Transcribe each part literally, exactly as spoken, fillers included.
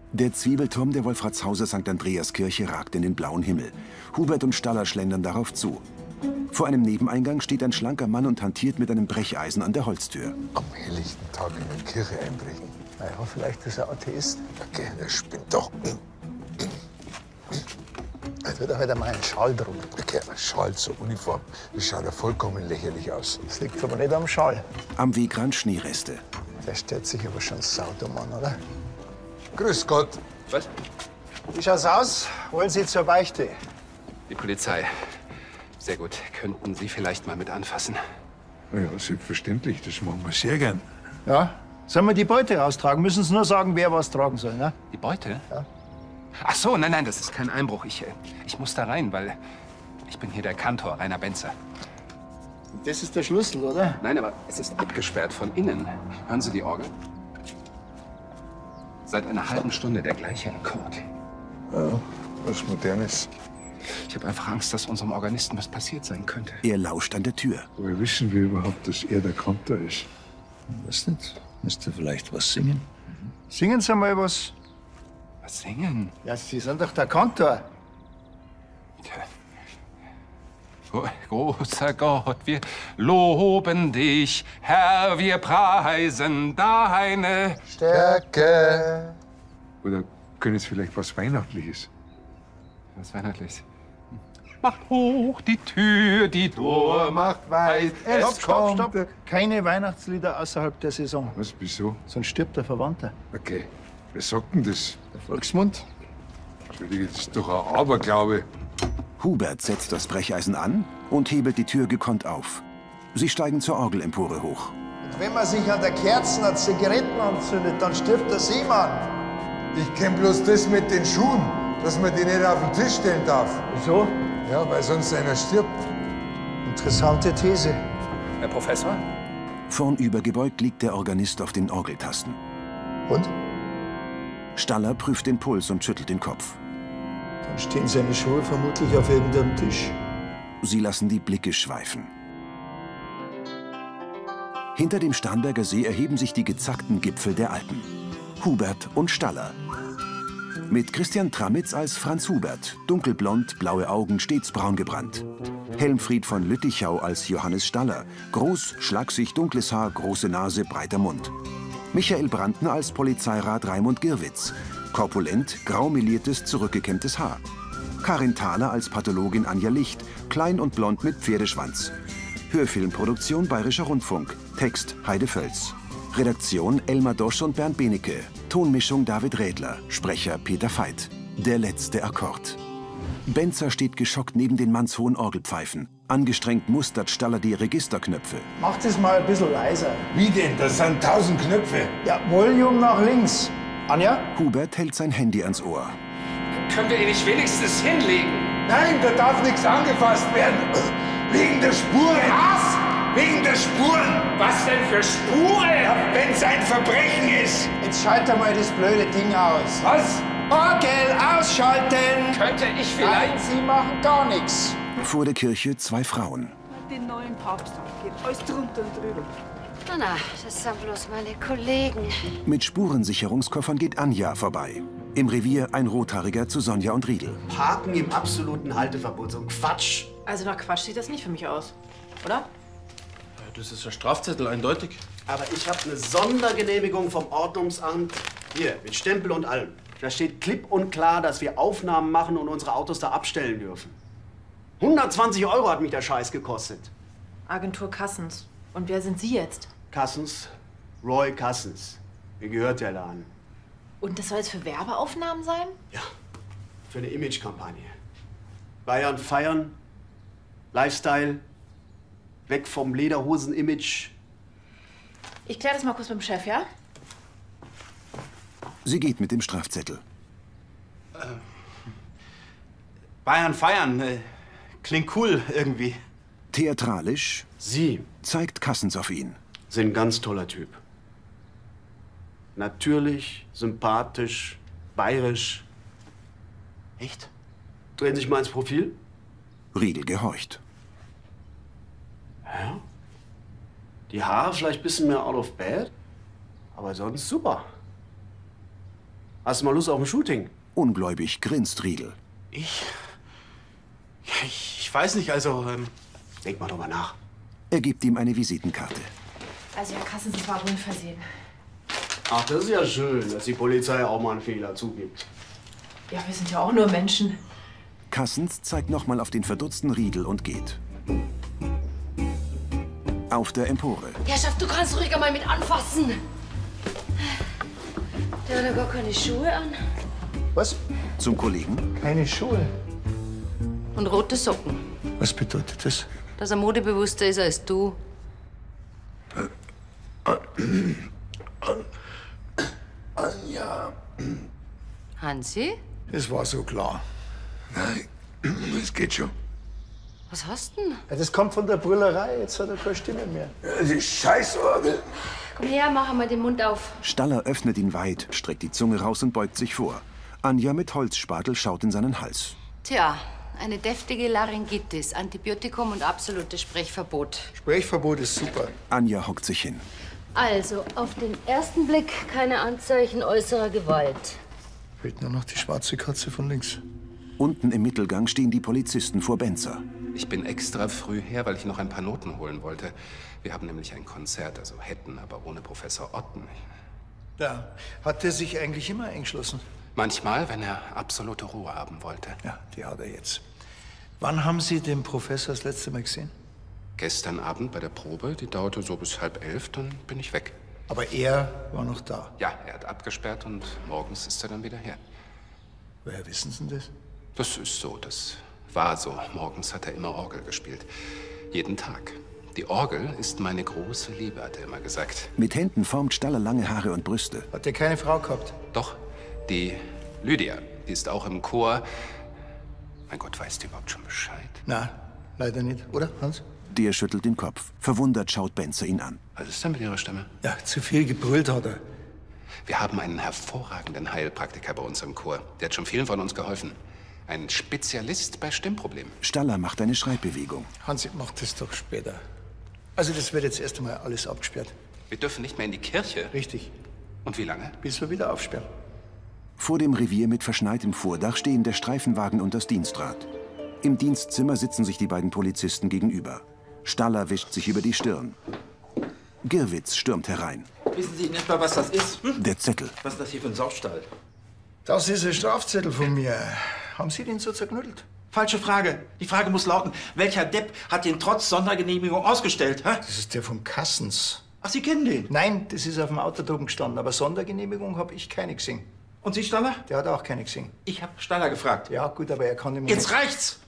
Der Zwiebelturm der Wolfratshauser Sankt Andreaskirche ragt in den blauen Himmel. Hubert und Staller schlendern darauf zu. Vor einem Nebeneingang steht ein schlanker Mann und hantiert mit einem Brecheisen an der Holztür. Am helllichten Tag in eine Kirche einbrechen. Na ja, vielleicht ist er Atheist. Okay, der spinnt doch. Jetzt wird er halt einmal einen Schal drum. Okay, ein Schal zur Uniform. Das schaut ja vollkommen lächerlich aus. Das liegt aber nicht am Schal. Am Wegrand Schneereste. Der stellt sich aber schon saudumm an, oder? Grüß Gott. Was? Wie schaut's aus? Wollen Sie zur Beichte? Die Polizei. Sehr gut. Könnten Sie vielleicht mal mit anfassen? Na ja, selbstverständlich. Das machen wir sehr gern. Ja. Sollen wir die Beute raustragen? Müssen Sie nur sagen, wer was tragen soll, ne? Die Beute? Ja. Ach so, nein, nein, das ist kein Einbruch. Ich, äh, ich muss da rein, weil ich bin hier der Kantor, Rainer Benzer. Das ist der Schlüssel, oder? Nein, aber es ist abgesperrt von innen. Hören Sie die Orgel? Seit einer halben Stunde der gleiche Akkord. Ja, was Modernes. Ich habe einfach Angst, dass unserem Organisten was passiert sein könnte. Er lauscht an der Tür. Woher wissen wir überhaupt, dass er der Kantor ist? Weiß nicht. Müsst ihr vielleicht was singen? Singen Sie mal was. Was singen? Ja, Sie sind doch der Kantor. Gro- Großer Gott, wir loben dich, Herr, wir preisen deine Stärke. Oder können Sie vielleicht was Weihnachtliches? Was Weihnachtliches. Macht hoch die Tür, die Tor macht weit, es Stopp, stopp, kommt. stopp. Keine Weihnachtslieder außerhalb der Saison. Was, wieso? Sonst stirbt der Verwandte. Okay. Wer sagt denn das? Der Volksmund. Entschuldige, das ist doch ein Aberglaube. Hubert setzt das Brecheisen an und hebelt die Tür gekonnt auf. Sie steigen zur Orgelempore hoch. Und wenn man sich an der Kerzen an Zigaretten anzündet, dann stirbt der Seemann. Ich kenn bloß das mit den Schuhen, dass man die nicht auf den Tisch stellen darf. Wieso? Ja, weil sonst einer stirbt. Interessante These. Herr Professor? Vornübergebeugt liegt der Organist auf den Orgeltasten. Und? Staller prüft den Puls und schüttelt den Kopf. Dann stehen seine Schuhe vermutlich auf irgendeinem Tisch. Sie lassen die Blicke schweifen. Hinter dem Starnberger See erheben sich die gezackten Gipfel der Alpen. Hubert und Staller. Mit Christian Tramitz als Franz Hubert, dunkelblond, blaue Augen, stets braun gebrannt. Helmfried von Lüttichau als Johannes Staller, groß, schlaksig, dunkles Haar, große Nase, breiter Mund. Michael Brandner als Polizeirat Raimund Girwitz, korpulent, graumeliertes, zurückgekämmtes Haar. Karin Thaler als Pathologin Anja Licht, klein und blond mit Pferdeschwanz. Hörfilmproduktion Bayerischer Rundfunk, Text Heide Völz. Redaktion Elmar Dosch und Bernd Benecke. Tonmischung David Rädler. Sprecher Peter Veit. Der letzte Akkord. Benzer steht geschockt neben den mannshohen Orgelpfeifen. Angestrengt mustert Staller die Registerknöpfe. Macht es mal ein bisschen leiser. Wie denn? Das sind tausend Knöpfe. Ja, Volume nach links. Anja? Hubert hält sein Handy ans Ohr. Können wir ihn nicht wenigstens hinlegen? Nein, da darf nichts angefasst werden. Wegen der Spuren. Was? Wegen der Spuren. Was denn für Spuren? Wenn es ein Verbrechen ist. Jetzt schalte mal das blöde Ding aus. Was? Orgel ausschalten! Könnte ich Nein, vielleicht... Sie machen gar nichts. Vor der Kirche zwei Frauen. Den neuen Papst geht alles drunter und drüber. Na, na, das sind bloß meine Kollegen. Mit Spurensicherungskoffern geht Anja vorbei. Im Revier ein Rothaariger zu Sonja und Riedel. Parken im absoluten Halteverbot, so ein Quatsch. Also nach Quatsch sieht das nicht für mich aus, oder? Das ist ein Strafzettel, eindeutig. Aber ich habe eine Sondergenehmigung vom Ordnungsamt. Hier, mit Stempel und allem. Da steht klipp und klar, dass wir Aufnahmen machen und unsere Autos da abstellen dürfen. hundertzwanzig Euro hat mich der Scheiß gekostet. Agentur Kassens. Und wer sind Sie jetzt? Kassens, Roy Kassens. Mir gehört der Laden. Und das soll jetzt für Werbeaufnahmen sein? Ja, für eine Imagekampagne. Bayern feiern, Lifestyle, weg vom Lederhosen-Image. Ich kläre das mal kurz mit dem Chef, ja? Sie geht mit dem Strafzettel. Bayern feiern. Äh, klingt cool irgendwie. Theatralisch Sie zeigt Kassens auf ihn. sind ein ganz toller Typ. Natürlich, sympathisch, bayerisch. Echt? Drehen Sie sich mal ins Profil. Riedel gehorcht. Ja. Die Haare vielleicht ein bisschen mehr out of bed, aber sonst super. Hast du mal Lust auf ein Shooting? Ungläubig grinst Riedel. Ich? Ja, ich, ich weiß nicht, also... Ähm, Denk mal drüber nach. Er gibt ihm eine Visitenkarte. Also, Herr Kassens, das war wohl ein Versehen. Ach, das ist ja schön, dass die Polizei auch mal einen Fehler zugibt. Ja, wir sind ja auch nur Menschen. Kassens zeigt nochmal auf den verdutzten Riedel und geht. Auf der Empore. Herrschaft, du kannst ruhig einmal mit anfassen. Der hat ja gar keine Schuhe an. Was? Zum Kollegen. Keine Schuhe. Und rote Socken. Was bedeutet das? Dass er modebewusster ist als du. Anja. Hansi? Es war so klar. Nein, es geht schon. Was hast denn? Ja, das kommt von der Brüllerei. Jetzt hat er keine Stimme mehr. Ja, die Scheißorgel. Komm her, mach einmal den Mund auf. Staller öffnet ihn weit, streckt die Zunge raus und beugt sich vor. Anja mit Holzspatel schaut in seinen Hals. Tja, eine deftige Laryngitis, Antibiotikum und absolutes Sprechverbot. Sprechverbot ist super. Anja hockt sich hin. Also, auf den ersten Blick keine Anzeichen äußerer Gewalt. Fehlt nur noch die schwarze Katze von links. Unten im Mittelgang stehen die Polizisten vor Benzer. Ich bin extra früh her, weil ich noch ein paar Noten holen wollte. Wir haben nämlich ein Konzert, also hätten, aber ohne Professor Otten. Ja, hat er sich eigentlich immer eingeschlossen? Manchmal, wenn er absolute Ruhe haben wollte. Ja, die hat er jetzt. Wann haben Sie den Professor das letzte Mal gesehen? Gestern Abend bei der Probe, die dauerte so bis halb elf, dann bin ich weg. Aber er war noch da. Ja, er hat abgesperrt und morgens ist er dann wieder her. Woher wissen Sie denn das? Das ist so, das war so. Morgens hat er immer Orgel gespielt. Jeden Tag. Die Orgel ist meine große Liebe, hat er immer gesagt. Mit Händen formt Staller lange Haare und Brüste. Hat er keine Frau gehabt? Doch, die Lydia, die ist auch im Chor. Mein Gott, weißt du überhaupt schon Bescheid? Na, leider nicht. Oder, Hans? Der schüttelt den Kopf. Verwundert schaut Benzer ihn an. Was ist denn mit Ihrer Stimme? Ja, zu viel gebrüllt hat er. Wir haben einen hervorragenden Heilpraktiker bei uns im Chor. Der hat schon vielen von uns geholfen. Ein Spezialist bei Stimmproblemen. Staller macht eine Schreibbewegung. Hansi, mach das doch später. Also das wird jetzt erst einmal alles abgesperrt. Wir dürfen nicht mehr in die Kirche. Richtig. Und wie lange? Bis wir wieder aufsperren. Vor dem Revier mit verschneitem Vordach stehen der Streifenwagen und das Dienstrad. Im Dienstzimmer sitzen sich die beiden Polizisten gegenüber. Staller wischt sich über die Stirn. Girwitz stürmt herein. Wissen Sie in etwa, was das ist? Hm? Der Zettel. Was ist das hier für ein Saustall? Das ist ein Strafzettel von mir. Haben Sie den so zerknüttelt? Falsche Frage. Die Frage muss lauten, welcher Depp hat den trotz Sondergenehmigung ausgestellt? Hä? Das ist der von Kassens. Ach, Sie kennen den? Nein, das ist auf dem Auto drüben gestanden. Aber Sondergenehmigung habe ich keine gesehen. Und Sie, Staller? Der hat auch keine gesehen. Ich habe Staller gefragt. Ja, gut, aber er kann nicht mehr. Jetzt reicht's!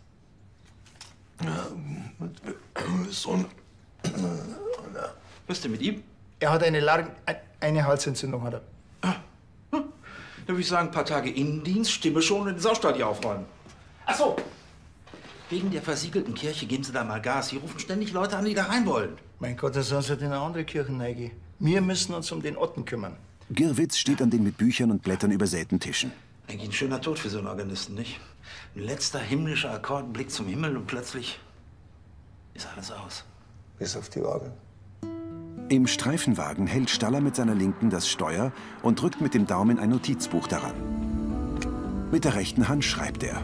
So Was ist denn mit ihm? Er hat eine Laryn... eine Halsentzündung hat er. Hm. Da würde ich sagen, ein paar Tage Innendienst, Stimme schon und den Saustall hier aufräumen. Ach so. Wegen der versiegelten Kirche geben Sie da mal Gas. Hier rufen ständig Leute an, die da rein wollen. Mein Gott, da sollen Sie in eine andere Kirche reingehen. Wir müssen uns um den Otten kümmern. Girwitz steht an den mit Büchern und Blättern übersäten Tischen. Eigentlich ein schöner Tod für so einen Organisten, nicht? Ein letzter himmlischer Akkord, ein Blick zum Himmel und plötzlich ist alles aus. Bis auf die Orgel. Im Streifenwagen hält Staller mit seiner Linken das Steuer und drückt mit dem Daumen ein Notizbuch daran. Mit der rechten Hand schreibt er.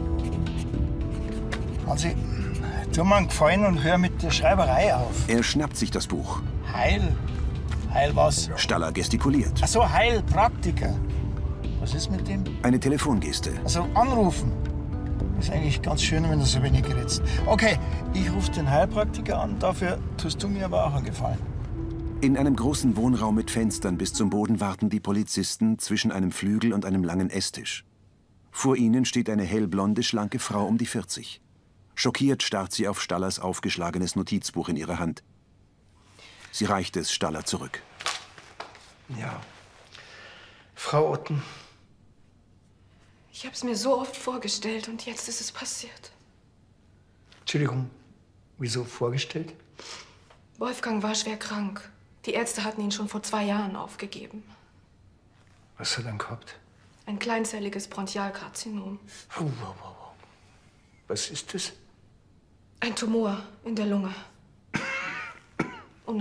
Hansi, tu mir einen Gefallen und hör mit der Schreiberei auf. Er schnappt sich das Buch. Heil? Heil was? Staller gestikuliert. Ach so, Heilpraktiker. Was ist mit dem? Eine Telefongeste. Also anrufen. Ist eigentlich ganz schön, wenn du so wenig redest. Okay, ich rufe den Heilpraktiker an. Dafür tust du mir aber auch einen Gefallen. In einem großen Wohnraum mit Fenstern bis zum Boden warten die Polizisten zwischen einem Flügel und einem langen Esstisch. Vor ihnen steht eine hellblonde, schlanke Frau um die vierzig. Schockiert starrt sie auf Stallers aufgeschlagenes Notizbuch in ihrer Hand. Sie reicht es Staller zurück. Ja. Frau Otten. Ich habe es mir so oft vorgestellt und jetzt ist es passiert. Entschuldigung, wieso vorgestellt? Wolfgang war schwer krank. Die Ärzte hatten ihn schon vor zwei Jahren aufgegeben. Was hat er denn gehabt? Ein kleinzelliges Bronchialkarzinom. Oh, wow, wow, wow. Was ist das? Ein Tumor in der Lunge.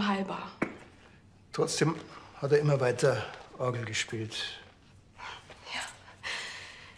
Unheilbar. Trotzdem hat er immer weiter Orgel gespielt.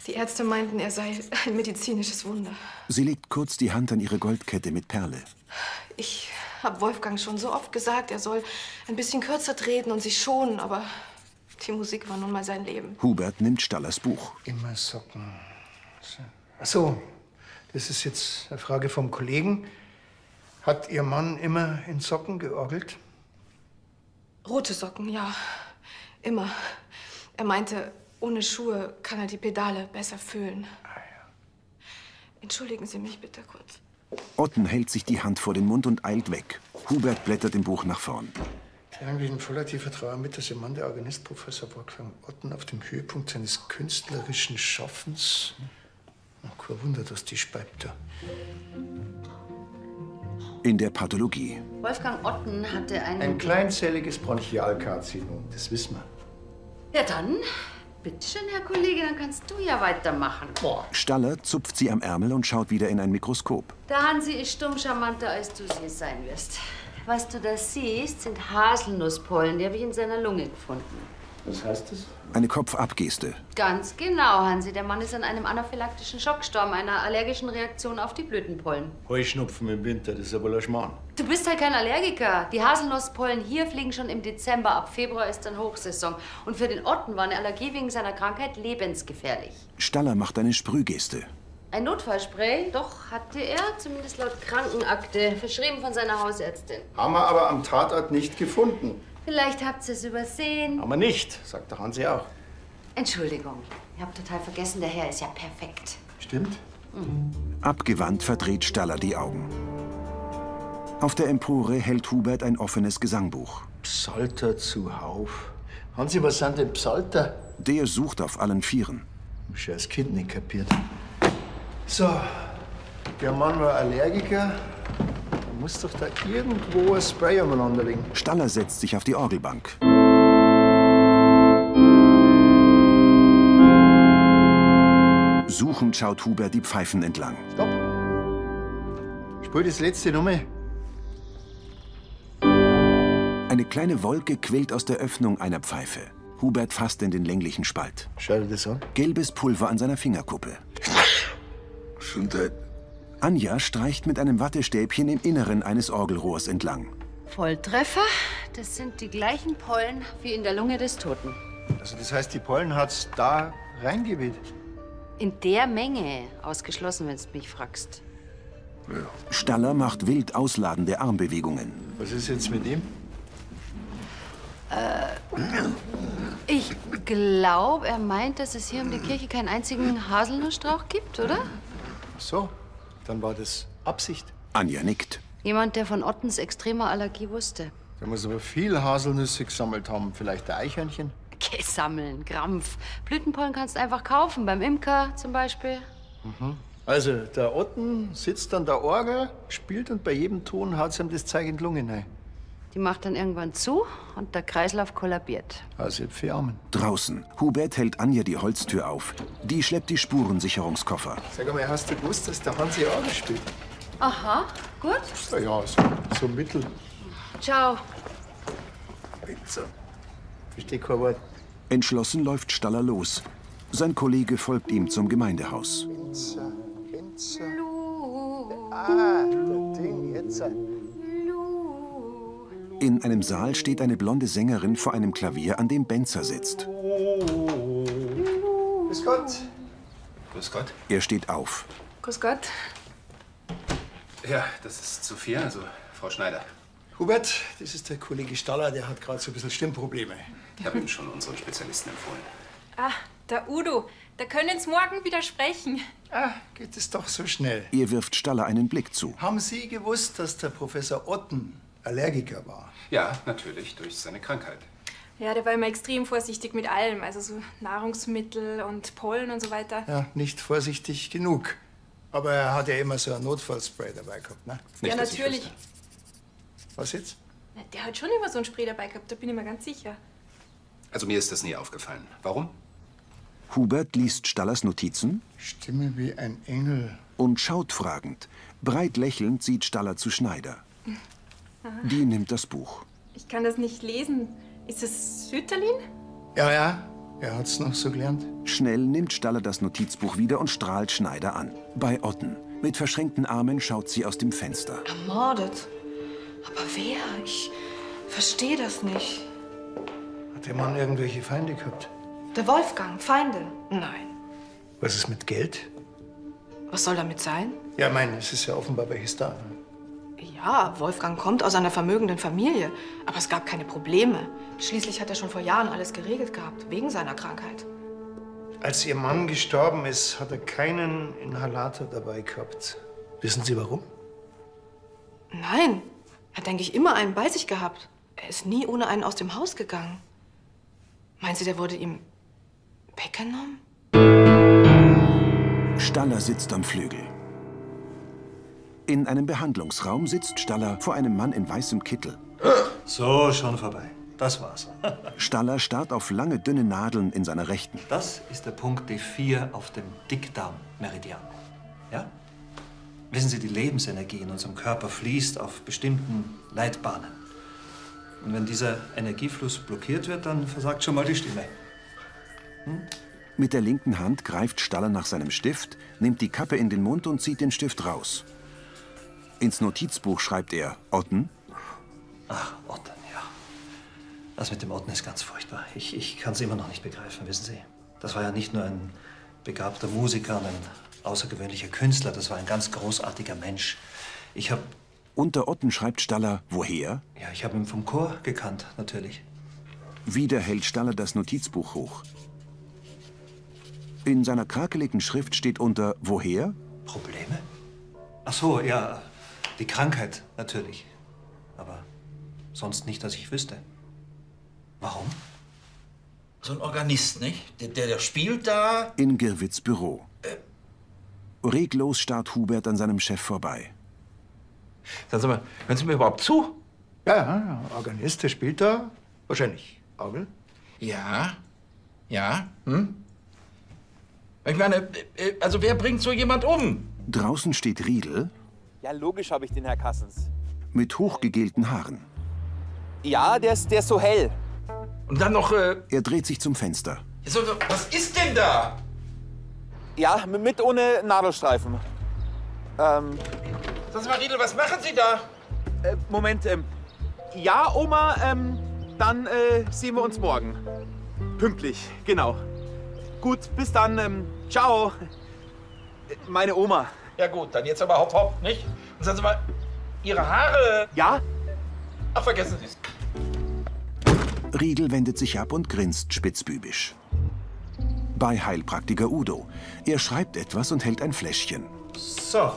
Die Ärzte meinten, er sei ein medizinisches Wunder. Sie legt kurz die Hand an ihre Goldkette mit Perle. Ich habe Wolfgang schon so oft gesagt, er soll ein bisschen kürzer treten und sich schonen, aber die Musik war nun mal sein Leben. Hubert nimmt Stallers Buch. Immer Socken. Ach so, das ist jetzt eine Frage vom Kollegen. Hat Ihr Mann immer in Socken georgelt? Rote Socken, ja. Immer. Er meinte, ohne Schuhe kann er die Pedale besser fühlen. Ah, ja. Entschuldigen Sie mich bitte kurz. Otten hält sich die Hand vor den Mund und eilt weg. Hubert blättert im Buch nach vorn. Teilen wir in voller tiefer Trauer mit, dass Ihr Mann, der Organist Professor Wolfgang Otten, auf dem Höhepunkt seines künstlerischen Schaffens... Ach, kein Wunder, dass die speibt da. In der Pathologie. Wolfgang Otten hatte einen... Ein kleinzelliges Bronchialkarzinom, das wissen wir. Ja dann, bitteschön, Herr Kollege, dann kannst du ja weitermachen. Boah. Staller zupft sie am Ärmel und schaut wieder in ein Mikroskop. Der Hansi ist stumm charmanter, als du sie sein wirst. Was du da siehst, sind Haselnusspollen. Die habe ich in seiner Lunge gefunden. Was heißt das? Eine Kopfabgeste. Ganz genau, Hansi. Der Mann ist an einem anaphylaktischen Schock gestorben, einer allergischen Reaktion auf die Blütenpollen. Heuschnupfen im Winter, das ist aber ein Schmarrn. Du bist halt kein Allergiker. Die Haselnusspollen hier fliegen schon im Dezember. Ab Februar ist dann Hochsaison. Und für den Otten war eine Allergie wegen seiner Krankheit lebensgefährlich. Staller macht eine Sprühgeste. Ein Notfallspray, doch hatte er, zumindest laut Krankenakte, verschrieben von seiner Hausärztin. Haben wir aber am Tatort nicht gefunden. Vielleicht habt ihr es übersehen. Aber nicht, sagt der Hansi auch. Entschuldigung, ich hab total vergessen, der Herr ist ja perfekt. Stimmt. Mhm. Abgewandt verdreht Staller die Augen. Auf der Empore hält Hubert ein offenes Gesangbuch. Psalter zuhauf. Hansi, was sind denn Psalter? Der sucht auf allen Vieren. Hab ich als Kind nicht kapiert. So, der Mann war Allergiker. Da muss doch da irgendwo ein Spray umeinander liegen. Staller setzt sich auf die Orgelbank. Suchend schaut Hubert die Pfeifen entlang. Stopp! Spiel das letzte Nummer. Eine kleine Wolke quillt aus der Öffnung einer Pfeife. Hubert fasst in den länglichen Spalt. Schau dir das an. Gelbes Pulver an seiner Fingerkuppe. Gesundheit. Anja streicht mit einem Wattestäbchen im Inneren eines Orgelrohrs entlang. Volltreffer, das sind die gleichen Pollen wie in der Lunge des Toten. Also das heißt, die Pollen hat's da reingeweht? In der Menge, ausgeschlossen, wenn du mich fragst. Ja. Staller macht wild ausladende Armbewegungen. Was ist jetzt mit ihm? Äh, ich glaube, er meint, dass es hier um die Kirche keinen einzigen Haselnussstrauch gibt, oder? Ach so, dann war das Absicht. Anja nickt. Jemand, der von Ottens extremer Allergie wusste. Der muss aber viel Haselnüsse gesammelt haben. Vielleicht ein Eichhörnchen? Geh sammeln, Krampf. Blütenpollen kannst du einfach kaufen, beim Imker zum Beispiel. Mhm. Also, der Otten sitzt an der Orgel, spielt und bei jedem Ton haut ihm das Zeug in die Lunge rein. Die macht dann irgendwann zu und der Kreislauf kollabiert. Also für Armen. Draußen. Hubert hält Anja die Holztür auf. Die schleppt die Spurensicherungskoffer. Sag mal, hast du gewusst, dass der Hansi Orgel spielt? Aha, gut. Ja, ja, so, so mittel. Ciao. Pizza. Versteh kein Wort. Entschlossen läuft Staller los. Sein Kollege folgt ihm zum Gemeindehaus. Pizza, Pizza. Ah, das Ding, jetzt. In einem Saal steht eine blonde Sängerin vor einem Klavier, an dem Benzer sitzt. Grüß Gott. Grüß Gott. Er steht auf. Grüß Gott. Ja, das ist Sophia, also Frau Schneider. Hubert, das ist der Kollege Staller, der hat gerade so ein bisschen Stimmprobleme. Ich habe ihm schon unseren Spezialisten empfohlen. Ah, der Udo. Da können Sie morgen wieder sprechen. Ah, geht es doch so schnell. Er wirft Staller einen Blick zu. Haben Sie gewusst, dass der Professor Otten Allergiker war? Ja, natürlich, durch seine Krankheit. Ja, der war immer extrem vorsichtig mit allem. Also so Nahrungsmittel und Pollen und so weiter. Ja, nicht vorsichtig genug. Aber er hat ja immer so ein Notfallspray dabei gehabt, ne? Ja, natürlich. Was jetzt? Na, der hat schon immer so ein Spray dabei gehabt, da bin ich mir ganz sicher. Also mir ist das nie aufgefallen. Warum? Hubert liest Stallers Notizen. Stimme wie ein Engel. Und schaut fragend. Breit lächelnd sieht Staller zu Schneider. Aha. Die nimmt das Buch. Ich kann das nicht lesen. Ist das Sütterlin? Ja, ja. Er hat's noch so gelernt. Schnell nimmt Staller das Notizbuch wieder und strahlt Schneider an. Bei Otten. Mit verschränkten Armen schaut sie aus dem Fenster. Ermordet? Aber wer? Ich verstehe das nicht. Hat der Mann irgendwelche Feinde gehabt? Der Wolfgang, Feinde? Nein. Was ist mit Geld? Was soll damit sein? Ja, mein, es ist ja offenbar welches da. Ja, Wolfgang kommt aus einer vermögenden Familie. Aber es gab keine Probleme. Schließlich hat er schon vor Jahren alles geregelt gehabt, wegen seiner Krankheit. Als Ihr Mann gestorben ist, hat er keinen Inhalator dabei gehabt. Wissen Sie warum? Nein, er hat, denke ich, immer einen bei sich gehabt. Er ist nie ohne einen aus dem Haus gegangen. Meinen Sie, der wurde ihm weggenommen? Staller sitzt am Flügel. In einem Behandlungsraum sitzt Staller vor einem Mann in weißem Kittel. So, schon vorbei. Das war's. Staller starrt auf lange, dünne Nadeln in seiner Rechten. Das ist der Punkt D vier auf dem Dickdarmmeridian. Ja? Wissen Sie, die Lebensenergie in unserem Körper fließt auf bestimmten Leitbahnen. Und wenn dieser Energiefluss blockiert wird, dann versagt schon mal die Stimme. Hm? Mit der linken Hand greift Staller nach seinem Stift, nimmt die Kappe in den Mund und zieht den Stift raus. Ins Notizbuch schreibt er Otten. Ach, Otten, ja. Das mit dem Otten ist ganz furchtbar. Ich, ich kann es immer noch nicht begreifen, wissen Sie. Das war ja nicht nur ein begabter Musiker und ein außergewöhnlicher Künstler, das war ein ganz großartiger Mensch. Ich habe... Unter Otten schreibt Staller, woher? Ja, ich habe ihn vom Chor gekannt, natürlich. Wieder hält Staller das Notizbuch hoch. In seiner krakeligen Schrift steht unter woher? Probleme? Ach so, ja, die Krankheit, natürlich. Aber sonst nicht, dass ich wüsste. Warum? So ein Organist, nicht? Der, der, der spielt da... In Girwitz Büro. Äh. Reglos starrt Hubert an seinem Chef vorbei. Sagen Sie mal, hören Sie mir überhaupt zu? Ja, ja, Organist, der spielt da. Wahrscheinlich Orgel. Ja. Ja. Hm? Ich meine, also wer bringt so jemand um? Draußen steht Riedel. Ja, logisch habe ich den, Herr Kassens. Mit hochgegelten Haaren. Ja, der ist, der ist so hell. Und dann noch, äh... Er dreht sich zum Fenster. So, was ist denn da? Ja, mit ohne Nadelstreifen. Ähm... Sagen Sie mal, Riedel, was machen Sie da? Äh, Moment, ähm... Ja, Oma, ähm... Dann, äh, sehen wir uns morgen. Pünktlich, genau. Gut, bis dann, ähm... Ciao. Meine Oma. Ja gut, dann jetzt aber hopp, hopp, nicht? Und sagen Sie mal, Ihre Haare... Ja? Ach, vergessen Sie es. Riedel wendet sich ab und grinst spitzbübisch. Bei Heilpraktiker Udo. Er schreibt etwas und hält ein Fläschchen. So.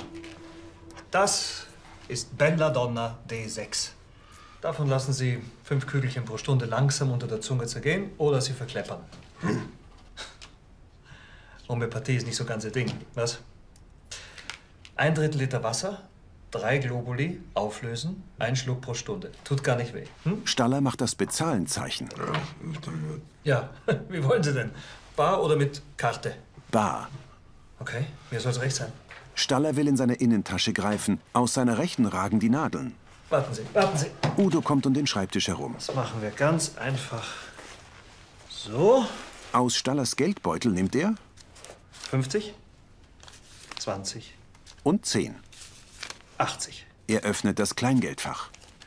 Das ist Belladonna D sechs. Davon lassen Sie fünf Kügelchen pro Stunde langsam unter der Zunge zergehen oder Sie verkleppern. Hm. Homöopathie ist nicht so ganz Ihr Ding, was? Ein Drittel Liter Wasser, drei Globuli, auflösen, ein Schluck pro Stunde. Tut gar nicht weh. Hm? Staller macht das Bezahlenzeichen. Ja, wie wollen Sie denn? Bar oder mit Karte? Bar. Okay, mir soll's recht sein. Staller will in seine Innentasche greifen. Aus seiner Rechten ragen die Nadeln. Warten Sie, warten Sie. Udo kommt um den Schreibtisch herum. Das machen wir ganz einfach. So. Aus Stallers Geldbeutel nimmt er... fünfzig, zwanzig. Und zehn. achtzig. Er öffnet das Kleingeldfach.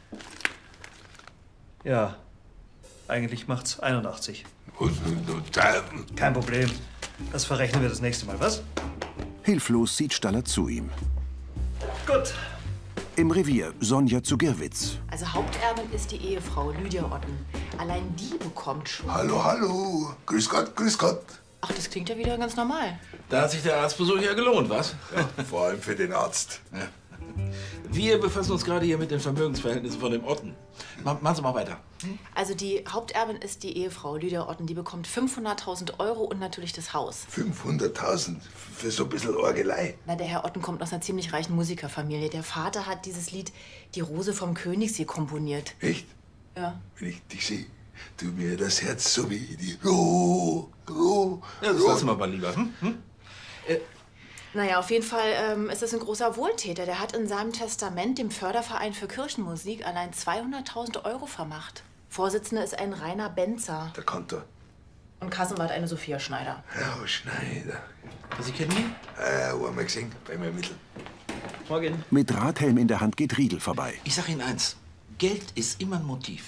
Ja, eigentlich macht's einundachtzig. Kein Problem. Das verrechnen wir das nächste Mal, was? Hilflos sieht Staller zu ihm. Gut. Im Revier, Sonja zu Girwitz. Also Haupterbin ist die Ehefrau Lydia Otten. Allein die bekommt schon... Hallo, hallo. Grüß Gott, grüß Gott. Ach, das klingt ja wieder ganz normal. Da hat sich der Arztbesuch ja gelohnt, was? Ja, vor allem für den Arzt. Ja. Wir befassen uns gerade hier mit den Vermögensverhältnissen von dem Otten. Machen Sie mal weiter. Also die Haupterbin ist die Ehefrau Lydia Otten. Die bekommt fünfhunderttausend Euro und natürlich das Haus. fünfhunderttausend für so ein bisschen Orgelei. Na, der Herr Otten kommt aus einer ziemlich reichen Musikerfamilie. Der Vater hat dieses Lied Die Rose vom Königssee komponiert. Echt? Ja. Wenn ich dich sehe, tu mir das Herz so wie die Ro, Ro, Ja, das Ro. lassen wir mal lieber. Hm? Hm? Äh, naja, auf jeden Fall ähm, ist das ein großer Wohltäter. Der hat in seinem Testament dem Förderverein für Kirchenmusik allein zweihunderttausend Euro vermacht. Vorsitzender ist ein Rainer Benzer. Der Kantor. Und Kassenwart eine Sophia Schneider. Ja, Schneider. Sie kennen ihn? Äh, einmal gesehen, beim Ermitteln. Morgen. Mit Radhelm in der Hand geht Riedel vorbei. Ich sag Ihnen eins. Geld ist immer ein Motiv.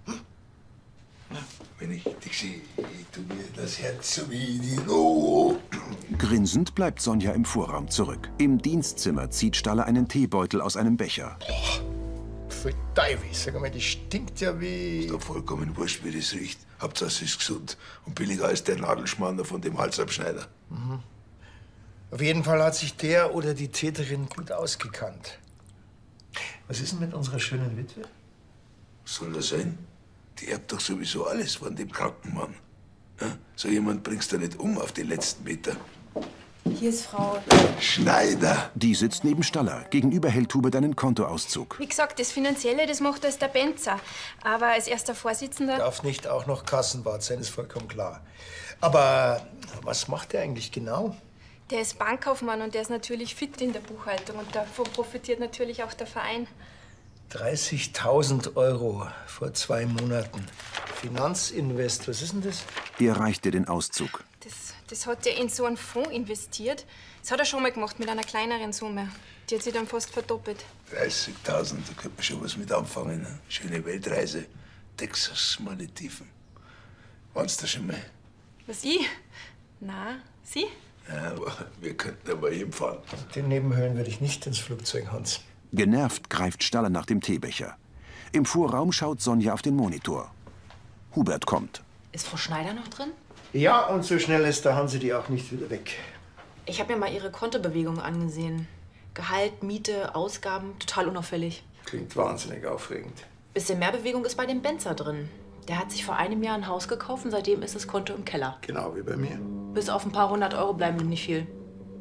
Wenn ich dich sehe, tut mir das Herz so wie die Roh. Grinsend bleibt Sonja im Vorraum zurück. Im Dienstzimmer zieht Staller einen Teebeutel aus einem Becher. Voll Teufel, sag mal, das stinkt ja wie... Ist doch vollkommen wurscht, wie das riecht. Hauptsache es ist gesund und billiger als der Nadelschmarrner von dem Halsabschneider. Mhm. Auf jeden Fall hat sich der oder die Täterin gut ausgekannt. Was ist denn mit unserer schönen Witwe? Was soll das sein? Die erbt doch sowieso alles von dem kranken Mann. Ja? So jemand bringst du nicht um auf den letzten Meter. Hier ist Frau... Schneider. Die sitzt neben Staller. Gegenüber hält Hubert einen Kontoauszug. Wie gesagt, das Finanzielle, das macht alles der Benzer. Aber als erster Vorsitzender... Darf nicht auch noch Kassenwart sein, ist vollkommen klar. Aber was macht er eigentlich genau? Der ist Bankkaufmann und der ist natürlich fit in der Buchhaltung. Und davon profitiert natürlich auch der Verein. dreißigtausend Euro vor zwei Monaten. Finanzinvest, was ist denn das? Er reicht ihr den Auszug. Das, das hat er in so einen Fonds investiert. Das hat er schon mal gemacht mit einer kleineren Summe. Die hat sich dann fast verdoppelt. dreißigtausend, da könnte man schon was mit anfangen. Ne? Schöne Weltreise. Texas, Malediven. Waren's da schon mal? Was, ich? Na, Sie? Ja, aber wir könnten aber hinfahren. Den Nebenhöhlen würde ich nicht ins Flugzeug, Hans. Genervt greift Staller nach dem Teebecher. Im Vorraum schaut Sonja auf den Monitor. Hubert kommt. Ist Frau Schneider noch drin? Ja, und so schnell ist der Hansi die auch nicht wieder weg. Ich habe mir mal ihre Kontobewegungen angesehen. Gehalt, Miete, Ausgaben, total unauffällig. Klingt wahnsinnig aufregend. Bisschen mehr Bewegung ist bei dem Benzer drin. Der hat sich vor einem Jahr ein Haus gekauft und seitdem ist das Konto im Keller. Genau wie bei mir. Bis auf ein paar hundert Euro bleiben ihm nicht viel.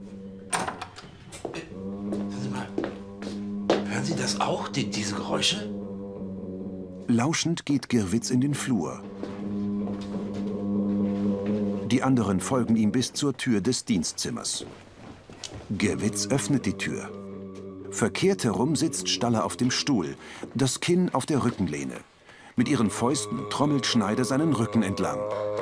Hören Sie das auch, die, diese Geräusche? Lauschend geht Girwitz in den Flur. Die anderen folgen ihm bis zur Tür des Dienstzimmers. Girwitz öffnet die Tür. Verkehrt herum sitzt Staller auf dem Stuhl, das Kinn auf der Rückenlehne. Mit ihren Fäusten trommelt Schneider seinen Rücken entlang.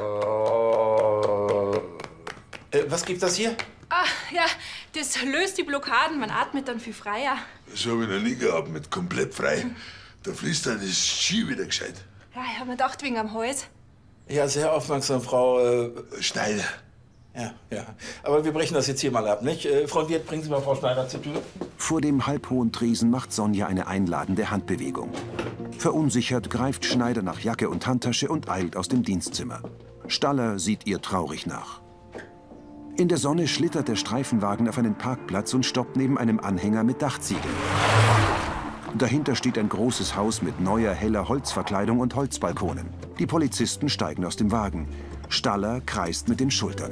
Äh, was gibt das hier? Ah, ja, das löst die Blockaden. Man atmet dann viel freier. Das habe ich noch nie gehabt, mit komplett frei. Da fließt dann das Ski wieder gescheit. Ja, ich hab mir gedacht, wegen am Hals. Ja, sehr aufmerksam, Frau... Äh, Schneider. Ja, ja. Aber wir brechen das jetzt hier mal ab, nicht? Äh, Frau Wirt, bringen Sie mal Frau Schneider zur Tür. Vor dem halbhohen Tresen macht Sonja eine einladende Handbewegung. Verunsichert greift Schneider nach Jacke und Handtasche und eilt aus dem Dienstzimmer. Staller sieht ihr traurig nach. In der Sonne schlittert der Streifenwagen auf einen Parkplatz und stoppt neben einem Anhänger mit Dachziegeln. Dahinter steht ein großes Haus mit neuer, heller Holzverkleidung und Holzbalkonen. Die Polizisten steigen aus dem Wagen. Staller kreist mit den Schultern.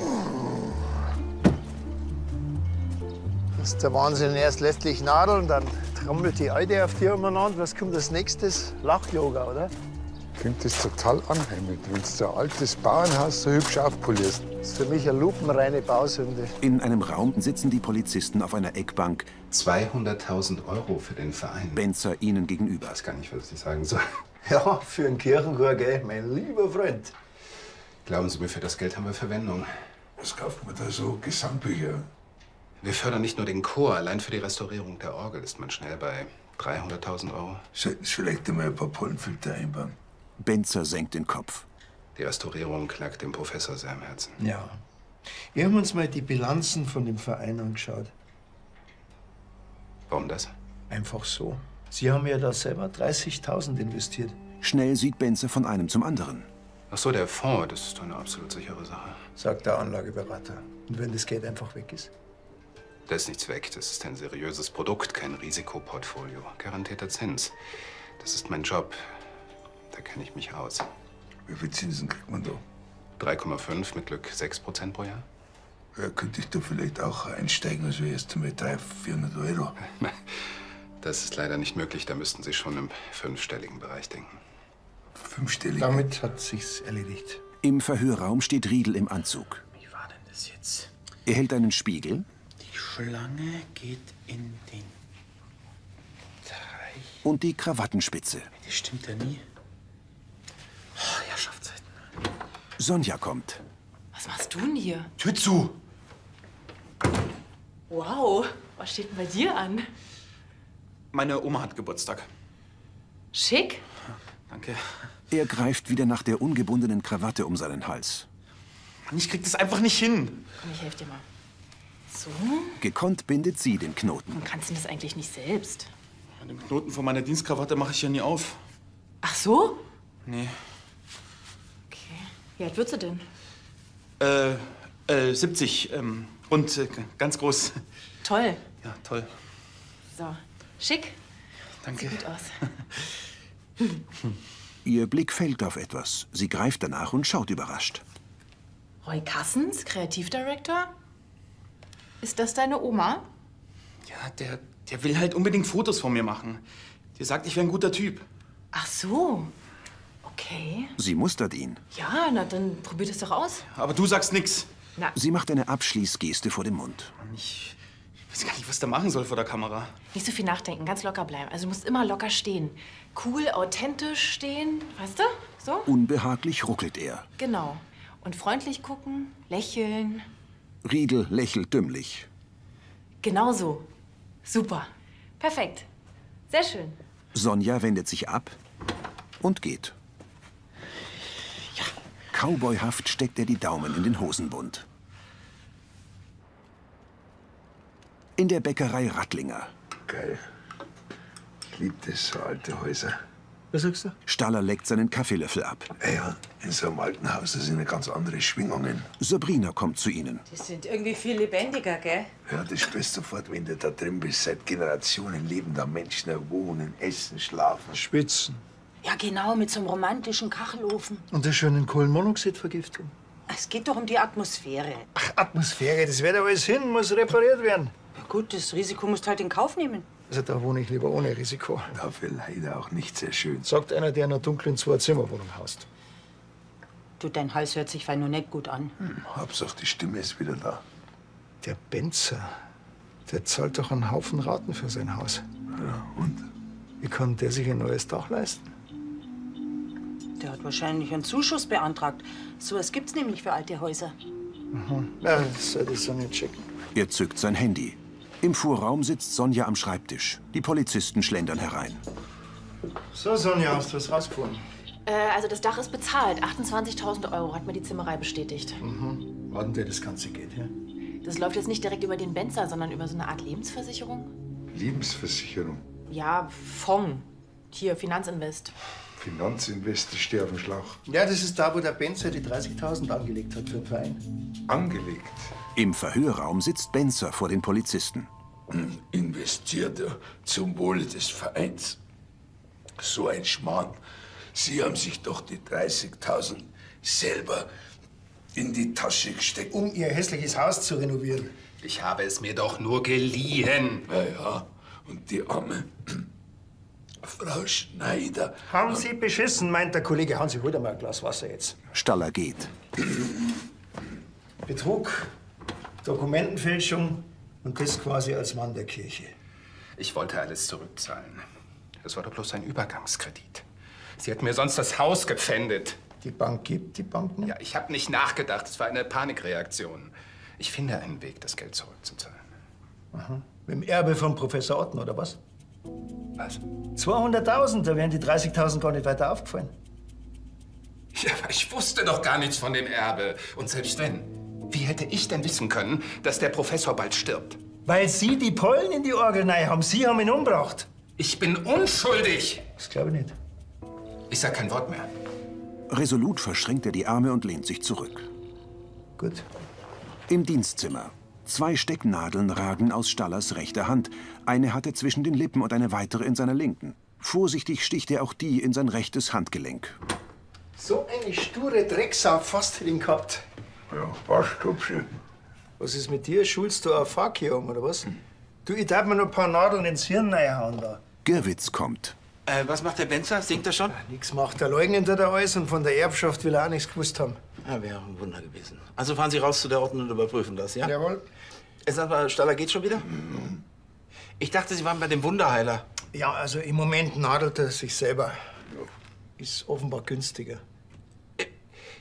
Das ist der Wahnsinn. Erst lässt dich nadeln, dann trommelt die Alte auf dir umeinander. Was kommt als nächstes? Lach-Yoga, oder? Ich finde das total anheimend, wenn du ein altes Bauernhaus so hübsch aufpolierst. Das ist für mich eine lupenreine Bausünde. In einem Raum sitzen die Polizisten auf einer Eckbank. zweihunderttausend Euro für den Verein. Benzer ihnen gegenüber. Ich weiß gar nicht, was ich sagen soll. Ja, für einen Kirchenchor, gell, mein lieber Freund. Glauben Sie mir, für das Geld haben wir Verwendung. Was kauft man da so? Gesamtbücher? Wir fördern nicht nur den Chor. Allein für die Restaurierung der Orgel ist man schnell bei dreihunderttausend Euro. Sollten Sie vielleicht einmal ein paar Pollenfilter einbauen? Benzer senkt den Kopf. Die Restaurierung lag dem Professor sehr am Herzen. Ja. Wir haben uns mal die Bilanzen von dem Verein angeschaut. Warum das? Einfach so. Sie haben ja da selber dreißigtausend investiert. Schnell sieht Benzer von einem zum anderen. Ach so, der Fonds, das ist eine absolut sichere Sache. Sagt der Anlageberater. Und wenn das Geld einfach weg ist? Da ist nichts weg. Das ist ein seriöses Produkt, kein Risikoportfolio. Garantierter Zins. Das ist mein Job. Da kenne ich mich aus. Wie viel Zinsen kriegt man da? drei Komma fünf, mit Glück sechs Prozent pro Jahr. Ja, könnte ich da vielleicht auch einsteigen, also erst einmal dreihundert, vierhundert Euro? Das ist leider nicht möglich. Da müssten Sie schon im fünfstelligen Bereich denken. Fünfstellig? Damit hat sich's erledigt. Im Verhörraum steht Riedel im Anzug. Wie war denn das jetzt? Er hält einen Spiegel. Die Schlange geht in den Teich. Und die Krawattenspitze. Das stimmt ja nie. Oh, Herrschaftszeiten. Sonja kommt. Was machst du denn hier? Tür zu! Wow, was steht denn bei dir an? Meine Oma hat Geburtstag. Schick. Danke. Er greift wieder nach der ungebundenen Krawatte um seinen Hals. Mann, ich krieg das einfach nicht hin. Komm, ich helfe dir mal. So? Gekonnt bindet sie den Knoten. Und kannst du das eigentlich nicht selbst? Den Knoten von meiner Dienstkrawatte mache ich ja nie auf. Ach so? Nee. Okay. Wie alt wird sie denn? Äh, äh, siebzig. Ähm, und äh, ganz groß. Toll. Ja, toll. So. Schick. Danke. Sieht gut aus. Ihr Blick fällt auf etwas. Sie greift danach und schaut überrascht. Roy Kassens, Kreativdirektor? Ist das deine Oma? Ja, der, der will halt unbedingt Fotos von mir machen. Der sagt, ich wäre ein guter Typ. Ach so. Okay. Sie mustert ihn. Ja, na dann probier das doch aus. Aber du sagst nix. Na. Sie macht eine Abschließgeste vor dem Mund. Ich weiß gar nicht, was der machen soll vor der Kamera. Nicht so viel nachdenken, ganz locker bleiben. Also du musst immer locker stehen. Cool, authentisch stehen, weißt du? So? Unbehaglich ruckelt er. Genau. Und freundlich gucken, lächeln. Riedel lächelt dümmlich. Genau so. Super. Perfekt. Sehr schön. Sonja wendet sich ab und geht. Ja. Cowboyhaft steckt er die Daumen in den Hosenbund. In der Bäckerei Rattlinger. Geil. Ich liebe das, so alte Häuser. Was sagst du? Staller leckt seinen Kaffeelöffel ab. Ja, in so einem alten Haus, da sind ja ganz andere Schwingungen. Sabrina kommt zu ihnen. Die sind irgendwie viel lebendiger, gell? Ja, das spürst du sofort, wenn du da drin bist. Seit Generationen leben da Menschen, da wohnen, essen, schlafen. Schwitzen. Ja, genau, mit so einem romantischen Kachelofen. Und der schönen Kohlenmonoxidvergiftung. Es geht doch um die Atmosphäre. Ach, Atmosphäre, das wird alles hin, muss repariert werden. Ja gut, das Risiko musst du halt in Kauf nehmen. Also da wohne ich lieber ohne Risiko. Dafür leider auch nicht sehr schön. Sagt einer, der in einer dunklen Zwei-Zimmer-Wohnung haust. Du, dein Hals hört sich fein nur nicht gut an. Hm, Hauptsache, die Stimme ist wieder da. Der Benzer, der zahlt doch einen Haufen Raten für sein Haus. Ja, und? Wie kann der sich ein neues Dach leisten? Der hat wahrscheinlich einen Zuschuss beantragt. So was gibt's nämlich für alte Häuser. Mhm. Ja, das soll ich so nicht checken. Er zückt sein Handy. Im Vorraum sitzt Sonja am Schreibtisch. Die Polizisten schlendern herein. So, Sonja, hast du was rausgefunden? Äh, also das Dach ist bezahlt. achtundzwanzigtausend Euro hat mir die Zimmerei bestätigt. Mhm. Warten dir, das Ganze geht, ja? Das läuft jetzt nicht direkt über den Benzer, sondern über so eine Art Lebensversicherung. Lebensversicherung. Ja, Fonds. Hier, Finanzinvest. Finanzinvest, ich stehe auf dem Schlauch. Ja, das ist da, wo der Benzer die dreißigtausend angelegt hat für den Verein. Angelegt? Im Verhörraum sitzt Benzer vor den Polizisten. Investiert er zum Wohle des Vereins. So ein Schmarrn. Sie haben sich doch die dreißigtausend selber in die Tasche gesteckt. Um Ihr hässliches Haus zu renovieren. Ich habe es mir doch nur geliehen. Ja, ja. Und die arme Frau Schneider. Haben Sie beschissen, meint der Kollege. Hansi, hol dir mal ein Glas Wasser jetzt. Staller geht. Betrug, Dokumentenfälschung und das quasi als Mann der Kirche. Ich wollte alles zurückzahlen. Das war doch bloß ein Übergangskredit. Sie hätten mir sonst das Haus gepfändet. Die Bank gibt, die Bank nicht? Ja, ich habe nicht nachgedacht. Es war eine Panikreaktion. Ich finde einen Weg, das Geld zurückzuzahlen. Aha. Mit dem Erbe von Professor Otten, oder was? Was? zweihunderttausend, da wären die dreißigtausend gar nicht weiter aufgefallen. Ja, aber ich wusste doch gar nichts von dem Erbe. Und selbst wenn, wie hätte ich denn wissen können, dass der Professor bald stirbt? Weil Sie die Pollen in die Orgel rein haben. Sie haben ihn umgebracht. Ich bin unschuldig. Das glaube ich nicht. Ich sag kein Wort mehr. Resolut verschränkt er die Arme und lehnt sich zurück. Gut. Im Dienstzimmer. Zwei Stecknadeln ragen aus Stallers rechter Hand. Eine hat er zwischen den Lippen und eine weitere in seiner linken. Vorsichtig sticht er auch die in sein rechtes Handgelenk. So eine sture Drecksau fast hätte ich ihn gehabt. Ja, passt, Hupschi. Was ist mit dir? Schulst du auf Fakium, oder was? Du, ich darf mir noch ein paar Nadeln ins Hirn reinhauen da. Gerwitz kommt. Äh, was macht der Benzer? Singt er schon? Ja, nix macht. Er leugnet er da alles und von der Erbschaft will er auch nichts gewusst haben. Ja, wäre ein Wunder gewesen. Also fahren Sie raus zu der Ordnung und überprüfen das, ja? Jawohl. Äh, Sag mal, Staller geht schon wieder? Mhm. Ich dachte, Sie waren bei dem Wunderheiler. Ja, also im Moment nadelt er sich selber. Ist offenbar günstiger.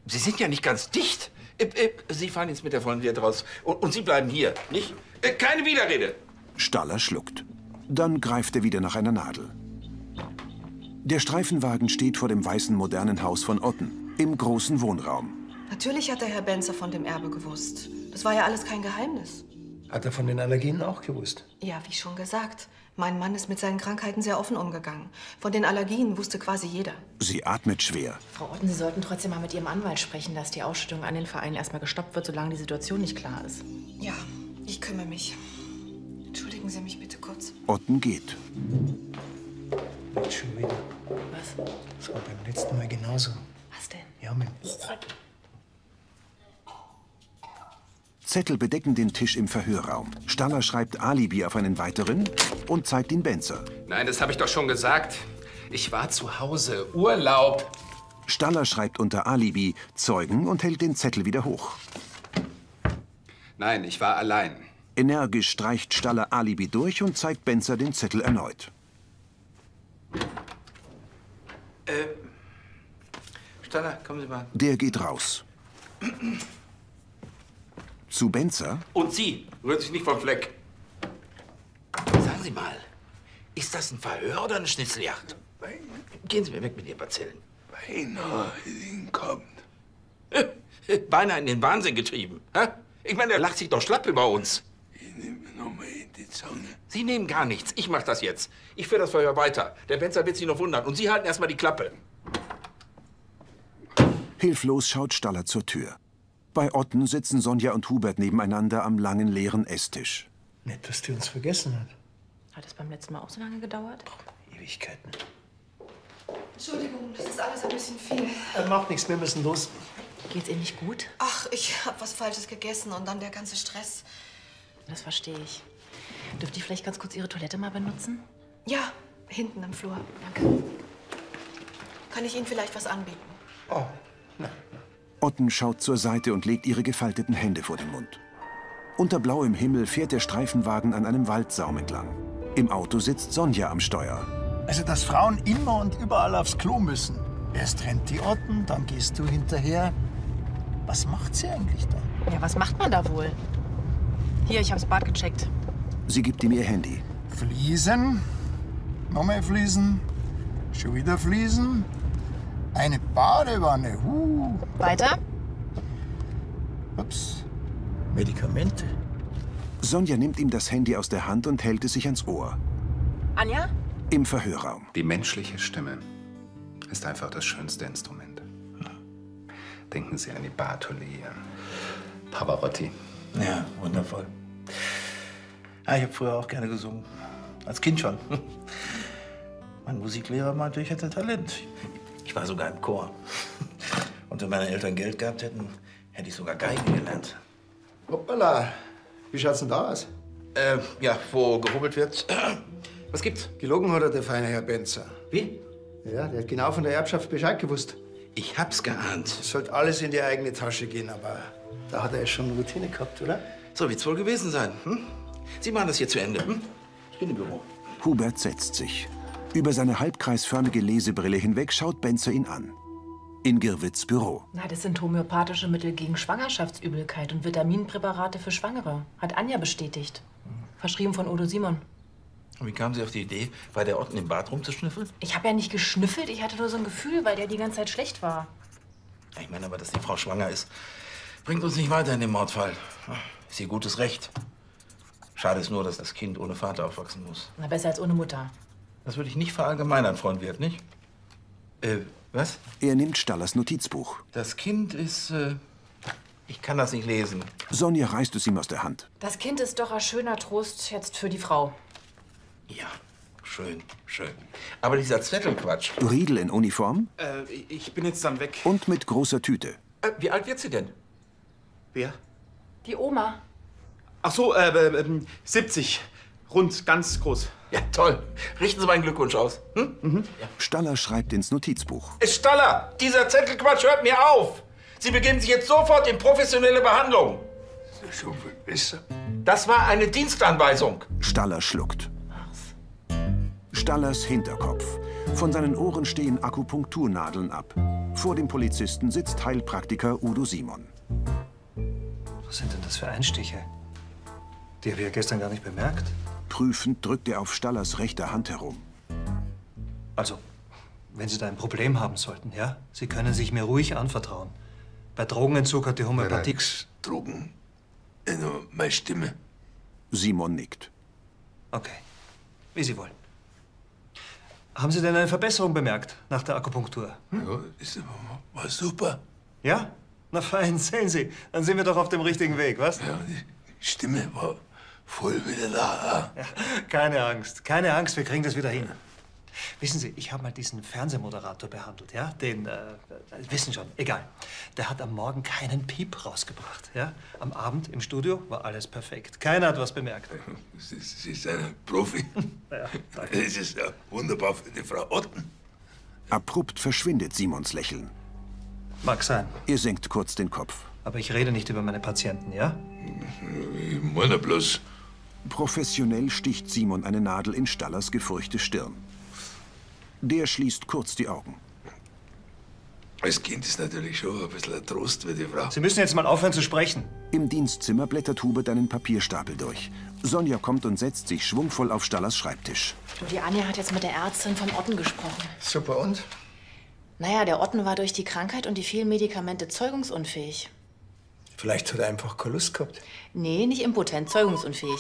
Sie sind ja nicht ganz dicht. Äh, äh, Sie fahren jetzt mit der Freundin raus. Und, und Sie bleiben hier, nicht? Äh, keine Widerrede. Staller schluckt. Dann greift er wieder nach einer Nadel. Der Streifenwagen steht vor dem weißen, modernen Haus von Otten, im großen Wohnraum. Natürlich hat der Herr Benzer von dem Erbe gewusst. Das war ja alles kein Geheimnis. Hat er von den Allergien auch gewusst? Ja, wie schon gesagt. Mein Mann ist mit seinen Krankheiten sehr offen umgegangen. Von den Allergien wusste quasi jeder. Sie atmet schwer. Frau Otten, Sie sollten trotzdem mal mit Ihrem Anwalt sprechen, dass die Ausschüttung an den Verein erstmal gestoppt wird, solange die Situation nicht klar ist. Ja, ich kümmere mich. Entschuldigen Sie mich bitte kurz. Otten geht. Nicht schon wieder. Was? Das war beim letzten Mal genauso. Was denn? Ja, mit Zettel bedecken den Tisch im Verhörraum. Staller schreibt Alibi auf einen weiteren und zeigt ihn Benzer. Nein, das habe ich doch schon gesagt. Ich war zu Hause. Urlaub. Staller schreibt unter Alibi Zeugen und hält den Zettel wieder hoch. Nein, ich war allein. Energisch streicht Staller Alibi durch und zeigt Benzer den Zettel erneut. Äh, Staller, kommen Sie mal. Der geht raus. Zu Benzer. Und Sie, rühren sich nicht vom Fleck. Sagen Sie mal, ist das ein Verhör oder eine Schnitzeljagd? Gehen Sie mir weg mit Ihren Bazillen. Beinahe hinkommt. Beinahe in den Wahnsinn getrieben. Hä? Ich meine, der lacht sich doch schlapp über uns. Ich nehme noch mal in die Zange. Sie nehmen gar nichts. Ich mach das jetzt. Ich führe das Verhör weiter. Der Benzer wird sich noch wundern. Und Sie halten erst mal die Klappe. Hilflos schaut Staller zur Tür. Bei Otten sitzen Sonja und Hubert nebeneinander am langen, leeren Esstisch. Nicht, dass die uns vergessen hat. Hat es beim letzten Mal auch so lange gedauert? Ewigkeiten. Entschuldigung, das ist alles ein bisschen viel. Er macht nichts, wir müssen los. Geht's Ihnen nicht gut? Ach, ich habe was Falsches gegessen und dann der ganze Stress. Das verstehe ich. Dürfte ich vielleicht ganz kurz Ihre Toilette mal benutzen? Ja, hinten im Flur. Danke. Kann ich Ihnen vielleicht was anbieten? Oh, nein. Otten schaut zur Seite und legt ihre gefalteten Hände vor den Mund. Unter blauem Himmel fährt der Streifenwagen an einem Waldsaum entlang. Im Auto sitzt Sonja am Steuer. Also, dass Frauen immer und überall aufs Klo müssen. Erst rennt die Otten, dann gehst du hinterher. Was macht sie eigentlich da? Ja, was macht man da wohl? Hier, ich hab's Bad gecheckt. Sie gibt ihm ihr Handy. Fliesen, nochmal Fliesen, schon wieder Fliesen, eine Badewanne. Huh. Weiter? Ups, Medikamente. Sonja nimmt ihm das Handy aus der Hand und hält es sich ans Ohr. Anja? Im Verhörraum. Die menschliche Stimme ist einfach das schönste Instrument. Denken Sie an die Bartoli, an Pavarotti. Ja, wundervoll. Ja, ich habe früher auch gerne gesungen. Als Kind schon. Mein Musiklehrer meinte, ich hätte Talent. Ich war sogar im Chor. Und wenn meine Eltern Geld gehabt hätten, hätte ich sogar Geigen gelernt. Hoppala, wie schaut's denn da aus? Äh, ja, wo gehobelt wird. Was gibt's? Gelogen hat er, der feine Herr Benzer. Wie? Ja, der hat genau von der Erbschaft Bescheid gewusst. Ich hab's geahnt. Es sollte alles in die eigene Tasche gehen, aber da hat er ja schon Routine gehabt, oder? So wird's wohl gewesen sein. Hm? Sie machen das hier zu Ende. Hm? Ich bin im Büro. Hubert setzt sich. Über seine halbkreisförmige Lesebrille hinweg schaut Benzer ihn an. In Girwitz Büro. Na, das sind homöopathische Mittel gegen Schwangerschaftsübelkeit und Vitaminpräparate für Schwangere. Hat Anja bestätigt. Verschrieben von Odo Simon. Und wie kamen Sie auf die Idee, bei der Otten im Bad rumzuschnüffeln? Ich habe ja nicht geschnüffelt, ich hatte nur so ein Gefühl, weil der die ganze Zeit schlecht war. Ich meine aber, dass die Frau schwanger ist, bringt uns nicht weiter in den Mordfall. Ist ihr gutes Recht. Schade ist nur, dass das Kind ohne Vater aufwachsen muss. Na, besser als ohne Mutter. Das würde ich nicht verallgemeinern, Freund Wirt, nicht? Äh, was? Er nimmt Stallers Notizbuch. Das Kind ist, äh, ich kann das nicht lesen. Sonja reißt es ihm aus der Hand. Das Kind ist doch ein schöner Trost jetzt für die Frau. Ja, schön, schön. Aber dieser Zettelquatsch. Riedel in Uniform Äh, ich bin jetzt dann weg. und mit großer Tüte. Äh, wie alt wird sie denn? Wer? Die Oma. Ach so, äh, äh, siebzig. Rund, ganz groß. Ja, toll. Richten Sie meinen Glückwunsch aus. Hm? Mhm. Ja. Staller schreibt ins Notizbuch. Staller, dieser Zettelquatsch hört mir auf. Sie begeben sich jetzt sofort in professionelle Behandlung. Das ist schon viel besser. Das war eine Dienstanweisung. Staller schluckt. Stallers Hinterkopf. Von seinen Ohren stehen Akupunkturnadeln ab. Vor dem Polizisten sitzt Heilpraktiker Udo Simon. Was sind denn das für Einstiche? Die habe ich ja gestern gar nicht bemerkt. Prüfend drückt er auf Stallers rechter Hand herum. Also, wenn Sie da ein Problem haben sollten, ja? Sie können sich mir ruhig anvertrauen. Bei Drogenentzug hat die Homöopathie... Drogen? Ja, nur meine Stimme. Simon nickt. Okay, wie Sie wollen. Haben Sie denn eine Verbesserung bemerkt nach der Akupunktur? Ja, das war super. Ja? Na fein, sehen Sie. Dann sind wir doch auf dem richtigen Weg, was? Ja, die Stimme war voll wieder da. Ja, keine Angst, keine Angst, wir kriegen das wieder hin. Wissen Sie, ich habe mal diesen Fernsehmoderator behandelt, ja? Den, äh, wissen schon, egal. Der hat am Morgen keinen Piep rausgebracht, ja? Am Abend im Studio war alles perfekt. Keiner hat was bemerkt. Sie, Sie sind ein Profi. Ja, das ist ja wunderbar für die Frau Otten. Abrupt verschwindet Simons Lächeln. Mag sein. Er senkt kurz den Kopf. Aber ich rede nicht über meine Patienten, ja? Ich meine bloß... Professionell sticht Simon eine Nadel in Stallers gefurchte Stirn. Der schließt kurz die Augen. Als Kind ist natürlich schon ein bisschen ein Trost für die Frau. Sie müssen jetzt mal aufhören zu sprechen. Im Dienstzimmer blättert Hubert einen Papierstapel durch. Sonja kommt und setzt sich schwungvoll auf Stallers Schreibtisch. Du, die Anja hat jetzt mit der Ärztin vom Otten gesprochen. Super, und? Naja, der Otten war durch die Krankheit und die vielen Medikamente zeugungsunfähig. Vielleicht hat er einfach keine Lust gehabt. Nee, nicht impotent, zeugungsunfähig.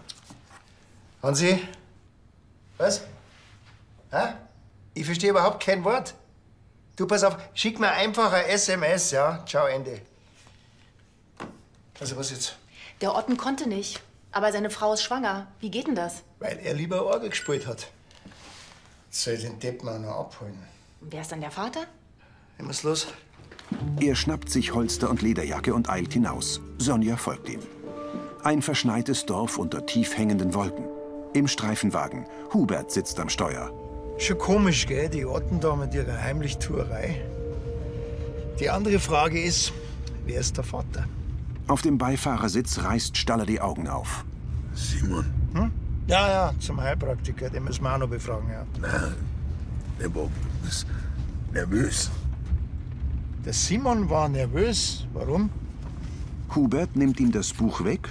Hansi? Was? Hä? Ich verstehe überhaupt kein Wort. Du, pass auf, schick mir einfach ein S M S, ja? Ciao, Ende. Also, was jetzt? Der Otten konnte nicht. Aber seine Frau ist schwanger. Wie geht denn das? Weil er lieber Orgel gespielt hat. Jetzt soll ich den Deppen auch noch abholen. Wer ist dann der Vater? Ich muss los. Er schnappt sich Holster und Lederjacke und eilt hinaus. Sonja folgt ihm. Ein verschneites Dorf unter tief hängenden Wolken. Im Streifenwagen. Hubert sitzt am Steuer. Schon komisch, gell, die Otten da mit ihrer Heimlichtuerei. Die andere Frage ist, wer ist der Vater? Auf dem Beifahrersitz reißt Staller die Augen auf. Simon? Hm? Ja, ja, zum Heilpraktiker, den müssen wir auch noch befragen, ja. Nein, der war nervös. Der Simon war nervös. Warum? Hubert nimmt ihm das Buch weg.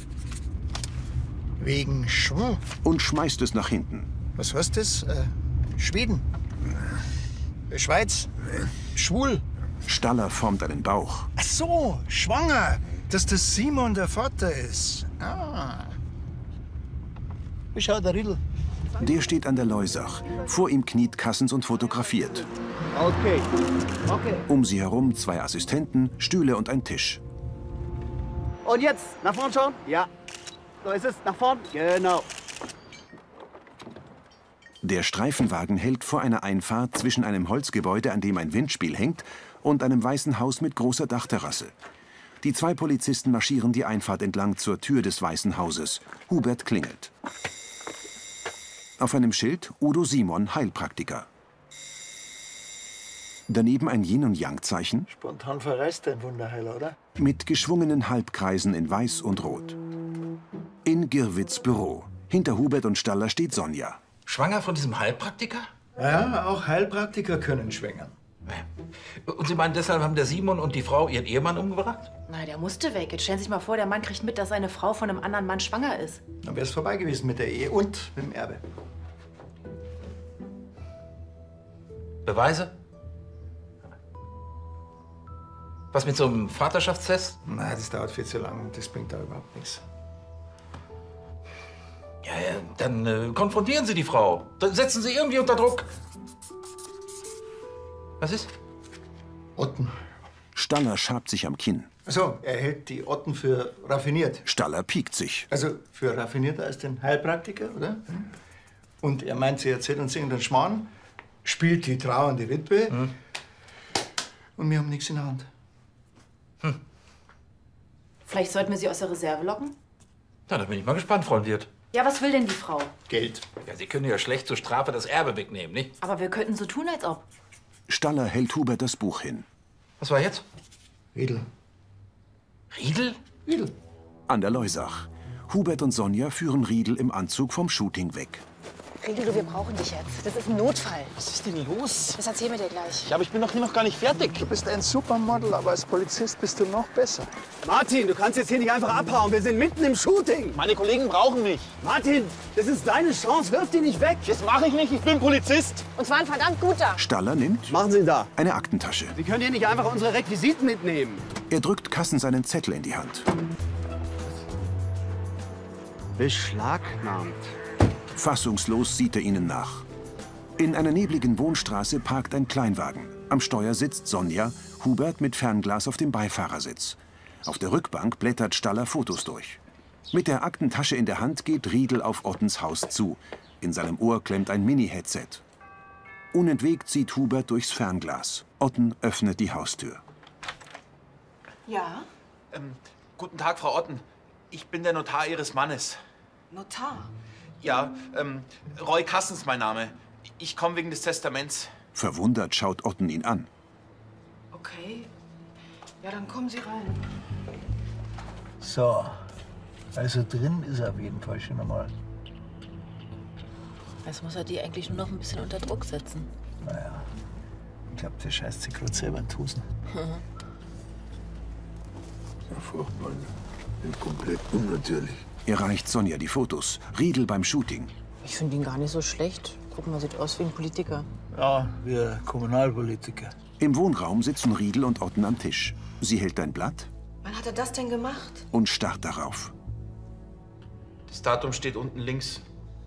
Wegen Schwul. Und schmeißt es nach hinten. Was heißt das? Äh, Schweden? Äh, Schweiz? Äh, schwul? Staller formt einen Bauch. Ach so, schwanger. Dass der Simon der Vater ist. Ah. Wie schaut der Riedl? Der steht an der Leusach. Vor ihm kniet Kassens und fotografiert. Okay. Okay. Um sie herum zwei Assistenten, Stühle und ein Tisch. Und jetzt, nach vorn schauen? Ja. So ist es, nach vorn. Genau. Der Streifenwagen hält vor einer Einfahrt zwischen einem Holzgebäude, an dem ein Windspiel hängt, und einem weißen Haus mit großer Dachterrasse. Die zwei Polizisten marschieren die Einfahrt entlang zur Tür des Weißen Hauses. Hubert klingelt. Auf einem Schild Udo Simon, Heilpraktiker. Daneben ein Yin- und Yang-Zeichen. Spontan verreist dein Wunderheiler, oder? Mit geschwungenen Halbkreisen in Weiß und Rot. In Girwitz Büro. Hinter Hubert und Staller steht Sonja. Schwanger von diesem Heilpraktiker? Ja, auch Heilpraktiker können schwängern. Und Sie meinen, deshalb haben der Simon und die Frau ihren Ehemann umgebracht? Na, der musste weg. Jetzt stellen Sie sich mal vor, der Mann kriegt mit, dass seine Frau von einem anderen Mann schwanger ist. Dann wäre es vorbei gewesen mit der Ehe und mit dem Erbe. Beweise? Was mit so einem Vaterschaftstest? Nein, das dauert viel zu lang und das bringt da überhaupt nichts. Ja, ja, dann äh, konfrontieren Sie die Frau. Dann setzen Sie irgendwie unter Druck. Was ist? Otten. Staller schabt sich am Kinn. Also, er hält die Otten für raffiniert. Staller piekt sich. Also für raffinierter als den Heilpraktiker, oder? Und er meint, sie erzählt uns irgendeinen Schmarrn, spielt die trauernde Witwe hm. und wir haben nichts in der Hand. Hm. Vielleicht sollten wir sie aus der Reserve locken? Na, da bin ich mal gespannt, Frau Wirt. Ja, was will denn die Frau? Geld. Ja, Sie können ja schlecht zur Strafe das Erbe wegnehmen, nicht? Aber wir könnten so tun, als ob. Staller hält Hubert das Buch hin. Was war jetzt? Riedl. Riedl? Riedl. An der Leusach. Hubert und Sonja führen Riedl im Anzug vom Shooting weg. Riegel, du, wir brauchen dich jetzt. Das ist ein Notfall. Was ist denn los? Das erzählen wir dir gleich. Ja, aber ich bin doch hier noch gar nicht fertig. Du bist ein Supermodel, aber als Polizist bist du noch besser. Martin, du kannst jetzt hier nicht einfach abhauen. Wir sind mitten im Shooting. Meine Kollegen brauchen mich. Martin, das ist deine Chance. Wirf die nicht weg. Das mache ich nicht. Ich bin Polizist. Und zwar ein verdammt guter. Staller nimmt Machen Sie da. eine Aktentasche. Sie können hier nicht einfach unsere Requisiten mitnehmen. Er drückt Kassen seinen Zettel in die Hand. Beschlagnahmt. Fassungslos sieht er ihnen nach. In einer nebligen Wohnstraße parkt ein Kleinwagen. Am Steuer sitzt Sonja, Hubert mit Fernglas auf dem Beifahrersitz. Auf der Rückbank blättert Staller Fotos durch. Mit der Aktentasche in der Hand geht Riedel auf Ottens Haus zu. In seinem Ohr klemmt ein Mini-Headset. Unentwegt sieht Hubert durchs Fernglas. Otten öffnet die Haustür. Ja? Ähm, guten Tag, Frau Otten. Ich bin der Notar Ihres Mannes. Notar? Ja, ähm, Roy Kassens mein Name. Ich komme wegen des Testaments. Verwundert schaut Otten ihn an. Okay. Ja, dann kommen Sie rein. So, also drin ist er auf jeden Fall schon einmal. Jetzt muss er die eigentlich nur noch ein bisschen unter Druck setzen. Naja, ich glaube, der scheißt sich gerade selber in die Hosen. Ja, furchtbar. Komplett unnatürlich. Er reicht Sonja die Fotos. Riedel beim Shooting. Ich finde ihn gar nicht so schlecht. Guck mal, sieht aus wie ein Politiker. Ja, wir Kommunalpolitiker. Im Wohnraum sitzen Riedel und Otten am Tisch. Sie hält ein Blatt Wann hat er das denn gemacht? und starrt darauf. Das Datum steht unten links.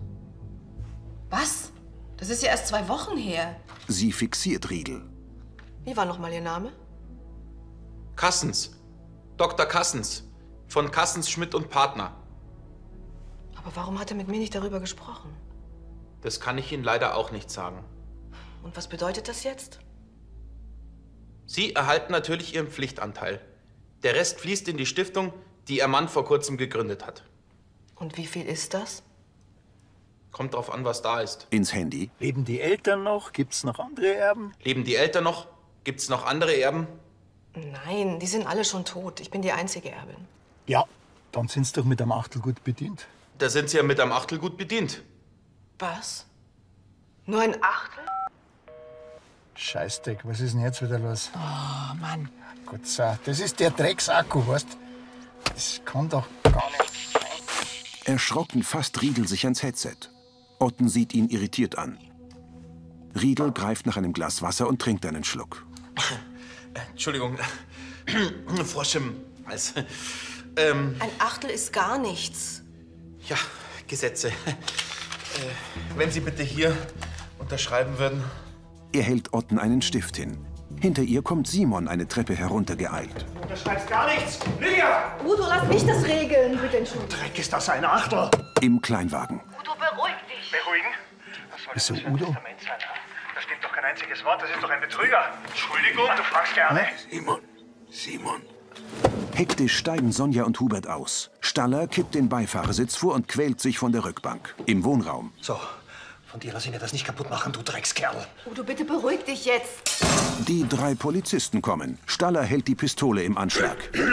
Was? Das ist ja erst zwei Wochen her. Sie fixiert Riedel. Wie war noch mal Ihr Name? Kassens. Doktor Kassens. Von Kassens, Schmidt und Partner. Aber warum hat er mit mir nicht darüber gesprochen? Das kann ich Ihnen leider auch nicht sagen. Und was bedeutet das jetzt? Sie erhalten natürlich Ihren Pflichtanteil. Der Rest fließt in die Stiftung, die Ihr Mann vor kurzem gegründet hat. Und wie viel ist das? Kommt drauf an, was da ist. Ins Handy. Leben die Eltern noch? Gibt's noch andere Erben? Leben die Eltern noch? Gibt's noch andere Erben? Nein, die sind alle schon tot. Ich bin die einzige Erbin. Ja, dann sind's doch mit einem Achtel gut bedient. Da sind Sie ja mit einem Achtel gut bedient. Was? Nur ein Achtel? Scheißdreck, was ist denn jetzt wieder los? Oh, Mann. Gott sei Dank, das ist der Drecksakku, weißt du? Das kann doch gar nicht sein. Erschrocken fasst Riedel sich ans Headset. Otten sieht ihn irritiert an. Riedel greift nach einem Glas Wasser und trinkt einen Schluck. Entschuldigung. Frosch im Hals. Ähm, Ein Achtel ist gar nichts. ja, Gesetze. Äh, wenn Sie bitte hier unterschreiben würden. Er hält Otten einen Stift hin. Hinter ihr kommt Simon eine Treppe heruntergeeilt. Du schreibst gar nichts! Lydia! Udo, lass mich das regeln, bitte entschuldigen. Dreck, ist das ein Achtel? Im Kleinwagen. Udo, beruhig dich. Beruhigen? Was soll Wieso das für ein Udo? Testament sein? Da steht doch kein einziges Wort, das ist doch ein Betrüger. Entschuldigung, du fragst gerne. Simon, Simon. Hektisch steigen Sonja und Hubert aus. Staller kippt den Beifahrersitz vor und quält sich von der Rückbank. Im Wohnraum. So, von dir lass ich mir das nicht kaputt machen, du Dreckskerl. Udo, bitte beruhig dich jetzt. Die drei Polizisten kommen. Staller hält die Pistole im Anschlag.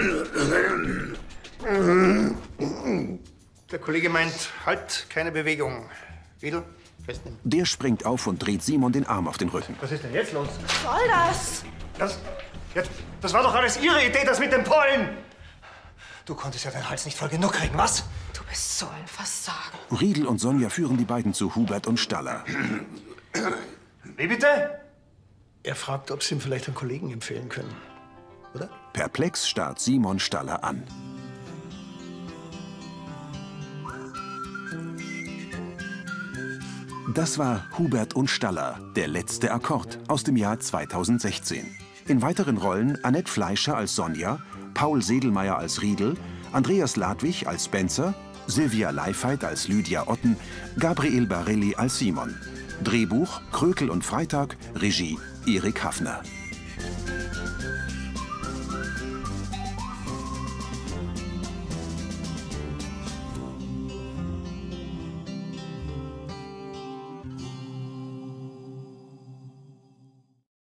Der Kollege meint, halt, keine Bewegung. Riedel, festnehmen. Der springt auf und dreht Simon den Arm auf den Rücken. Was ist denn jetzt los? Was soll das? Das, jetzt, das war doch alles Ihre Idee, das mit dem Pollen. Du konntest ja deinen Hals nicht voll genug kriegen, was? Du bist so ein Versager. Riedel und Sonja führen die beiden zu Hubert und Staller. Wie bitte? Er fragt, ob Sie ihm vielleicht einen Kollegen empfehlen können. Oder? Perplex starrt Simon Staller an. Das war Hubert und Staller, der letzte Akkord aus dem Jahr zweitausendsechzehn. In weiteren Rollen Annette Fleischer als Sonja, Paul Sedelmeier als Riedel, Andreas Ladwig als Spencer, Sylvia Leifheit als Lydia Otten, Gabriel Barelli als Simon. Drehbuch Krökel und Freitag, Regie Erik Haffner.